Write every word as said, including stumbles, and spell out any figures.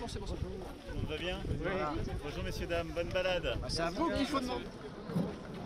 Bonjour, c'est bon. Tout le monde va bien? Oui. Bonjour messieurs, dames, bonne balade. Bah, c'est à vous qu'il faut demander.